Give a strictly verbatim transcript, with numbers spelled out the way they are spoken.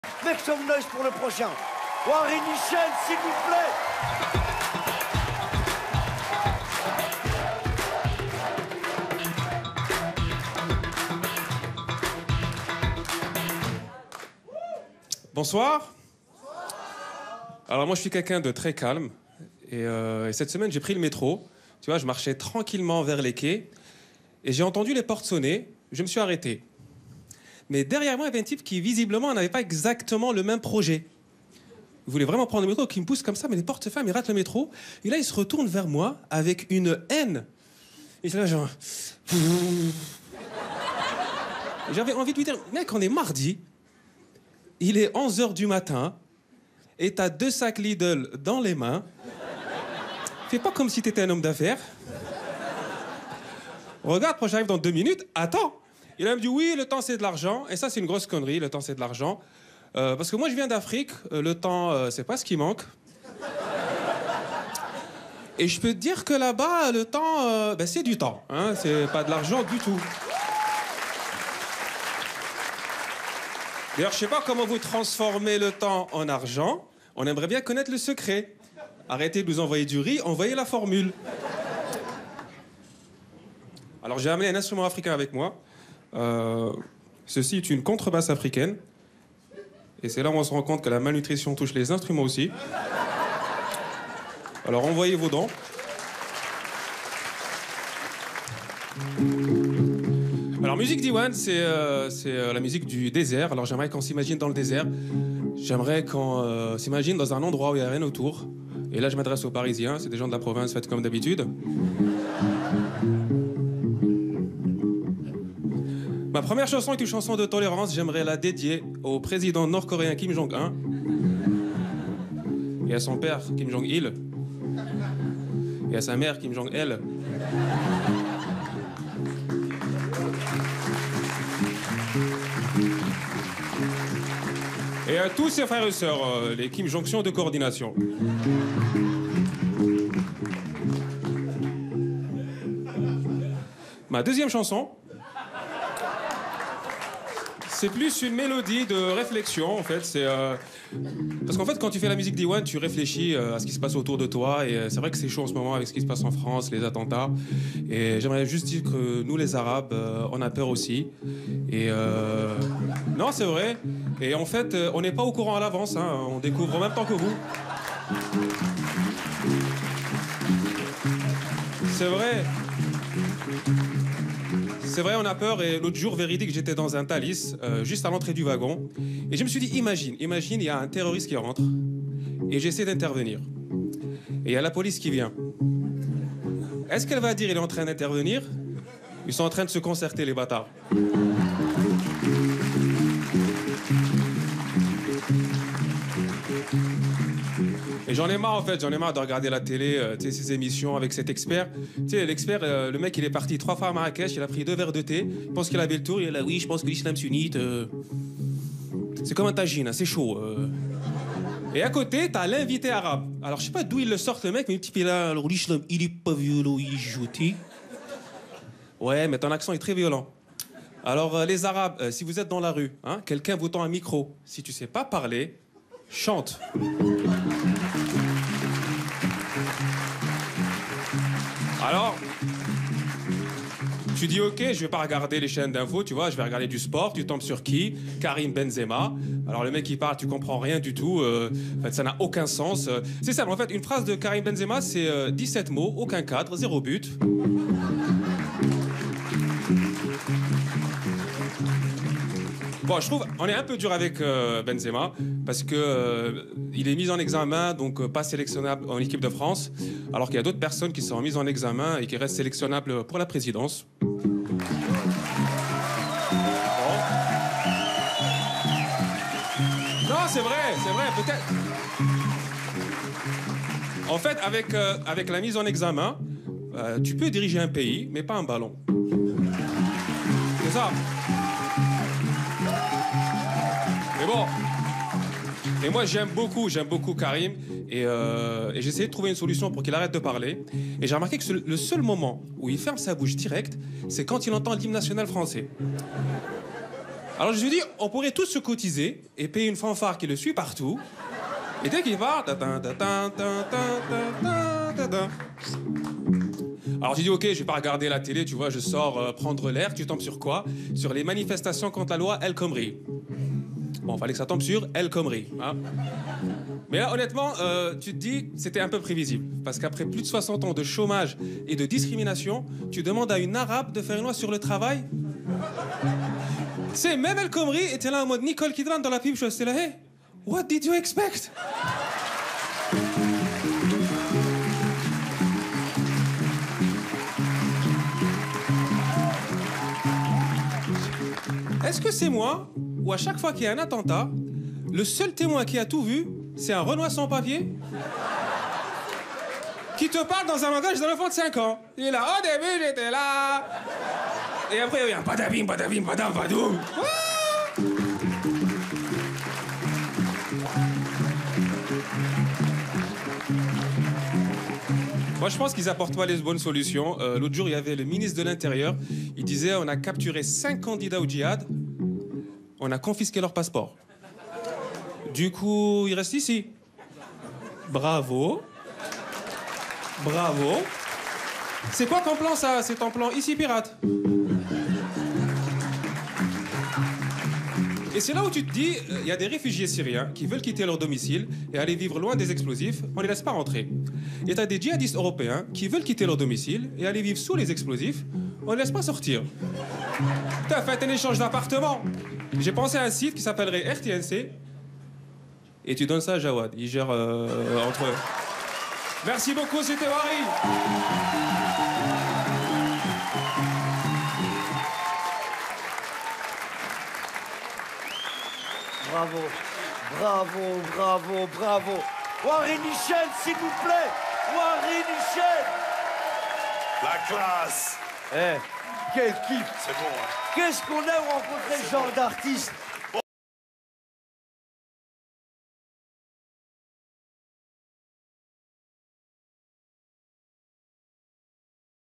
Make some noise pour le prochain. Warren Michel, s'il vous plaît. Bonsoir. Alors moi je suis quelqu'un de très calme et, euh, et cette semaine j'ai pris le métro. Tu vois, je marchais tranquillement vers les quais et j'ai entendu les portes sonner. Je me suis arrêté. Mais derrière moi il y avait un type qui visiblement n'avait pas exactement le même projet. Il voulait vraiment prendre le métro, qui me pousse comme ça, mais les portes se ferment, il rate le métro. Et là il se retourne vers moi avec une haine. Et c'est là genre... J'avais envie de lui dire, mec, on est mardi. Il est onze heures du matin et t'as deux sacs Lidl dans les mains. Fais pas comme si t'étais un homme d'affaires. Regarde, moi j'arrive dans deux minutes. Attends. Il a me dit oui, le temps c'est de l'argent. Et ça c'est une grosse connerie, le temps c'est de l'argent. Euh, parce que moi je viens d'Afrique, euh, le temps euh, c'est pas ce qui manque. Et je peux te dire que là-bas, le temps, euh, ben, c'est du temps. Hein, c'est pas de l'argent du tout. D'ailleurs, je sais pas comment vous transformez le temps en argent. On aimerait bien connaître le secret. Arrêtez de nous envoyer du riz, envoyez la formule. Alors, j'ai amené un instrument africain avec moi. Euh, ceci est une contrebasse africaine. Et c'est là où on se rend compte que la malnutrition touche les instruments aussi. Alors, envoyez vos dents. Alors, musique d'Iwan, c'est euh, euh, la musique du désert. Alors, j'aimerais qu'on s'imagine dans le désert. J'aimerais qu'on euh, s'imagine dans un endroit où il n'y a rien autour. Et là, je m'adresse aux Parisiens. C'est des gens de la province, faites comme d'habitude. Ma première chanson est une chanson de tolérance. J'aimerais la dédier au président nord-coréen Kim Jong-un et à son père Kim Jong-il et à sa mère Kim Jong-elle. Et à tous ses frères et sœurs, euh, les Kim Jonction de coordination. Ma deuxième chanson, c'est plus une mélodie de réflexion, en fait. C'est euh... Parce qu'en fait, quand tu fais la musique d'Iwan, tu réfléchis euh, à ce qui se passe autour de toi. Et euh, c'est vrai que c'est chaud en ce moment avec ce qui se passe en France, les attentats. Et j'aimerais juste dire que nous, les Arabes, euh, on a peur aussi. Et euh... non, c'est vrai. Et en fait, euh, on n'est pas au courant à l'avance. Hein. On découvre en même temps que vous. C'est vrai. C'est vrai, on a peur. Et l'autre jour, véridique, j'étais dans un Thalys, euh, juste à l'entrée du wagon. Et je me suis dit, imagine, imagine, il y a un terroriste qui rentre. Et j'essaie d'intervenir. Et il y a la police qui vient. Est-ce qu'elle va dire, il est en train d'intervenir? Ils sont en train de se concerter, les bâtards. Et j'en ai marre en fait, j'en ai marre de regarder la télé, euh, tu sais, ces émissions avec cet expert. Tu sais, l'expert, euh, le mec, il est parti trois fois à Marrakech, il a pris deux verres de thé, il pense qu'il avait le tour, il est là, oui, je pense que l'islam sunnite, euh, c'est comme un tagine, hein, c'est chaud. Euh. Et à côté, t'as l'invité arabe. Alors, je sais pas d'où il le sort, le mec, mais le type est là, alors l'islam, il est pas violent, il est jouté. Ouais, mais ton accent est très violent. Alors, euh, les Arabes, euh, si vous êtes dans la rue, hein, quelqu'un vous tend un micro, si tu sais pas parler, chante. Alors, tu dis ok, je vais pas regarder les chaînes d'infos, tu vois, je vais regarder du sport, tu tombes sur qui? Karim Benzema. Alors le mec il parle, tu comprends rien du tout, euh, en fait ça n'a aucun sens. Euh, c'est simple, en fait une phrase de Karim Benzema c'est euh, dix-sept mots, aucun cadre, zéro but. Bon, je trouve, on est un peu dur avec euh, Benzema, parce que euh, il est mis en examen, donc euh, pas sélectionnable en équipe de France, alors qu'il y a d'autres personnes qui sont mises en examen et qui restent sélectionnables pour la présidence. Bon. Non, c'est vrai, c'est vrai, peut-être. En fait, avec, euh, avec la mise en examen, euh, tu peux diriger un pays, mais pas un ballon. C'est ça. Mais bon, et moi j'aime beaucoup, j'aime beaucoup Karim, et, euh, et j'ai essayé de trouver une solution pour qu'il arrête de parler. Et j'ai remarqué que ce, le seul moment où il ferme sa bouche direct, c'est quand il entend l'hymne national français. Alors je lui dis, on pourrait tous se cotiser et payer une fanfare qui le suit partout. Et dès qu'il part... Alors j'ai dit, ok, je vais pas regarder la télé, tu vois, je sors euh, prendre l'air. Tu tombes sur quoi? Sur les manifestations contre la loi El Khomri. Bon, fallait que ça tombe sur El Khomri. Hein. Mais là, honnêtement, euh, tu te dis, c'était un peu prévisible. Parce qu'après plus de soixante ans de chômage et de discrimination, tu demandes à une arabe de faire une loi sur le travail. Tu sais, même El Khomri était là en mode Nicole Kidman dans la pub. Je suis là, hey, what did you expect? Est-ce que c'est moi, ou à chaque fois qu'il y a un attentat, le seul témoin qui a tout vu, c'est un Renoir sans papier qui te parle dans un langage d'un enfant de cinq ans. Il est là, au début j'étais là. Et après, il y a un padabim, padabim, padam, padoum. Moi, je pense qu'ils apportent pas les bonnes solutions. Euh, L'autre jour, il y avait le ministre de l'Intérieur. Il disait, on a capturé cinq candidats au djihad. On a confisqué leur passeport. Du coup, il reste ici. Bravo. Bravo. C'est quoi ton plan, ça? C'est ton plan ici pirate. Et c'est là où tu te dis, il euh, y a des réfugiés syriens qui veulent quitter leur domicile et aller vivre loin des explosifs, on les laisse pas rentrer. Et t'as des djihadistes européens qui veulent quitter leur domicile et aller vivre sous les explosifs, on les laisse pas sortir. T'as fait un échange d'appartements. J'ai pensé à un site qui s'appellerait R T N C. Et tu donnes ça à Jawad, il gère euh, entre eux. Merci beaucoup, c'était Wari. Bravo, bravo, bravo, bravo. Wari Michel, s'il vous plaît. Wari Michel. La classe. Eh, quel kiff. C'est bon, hein. Qu'est-ce qu'on aime rencontrer ce genre d'artiste.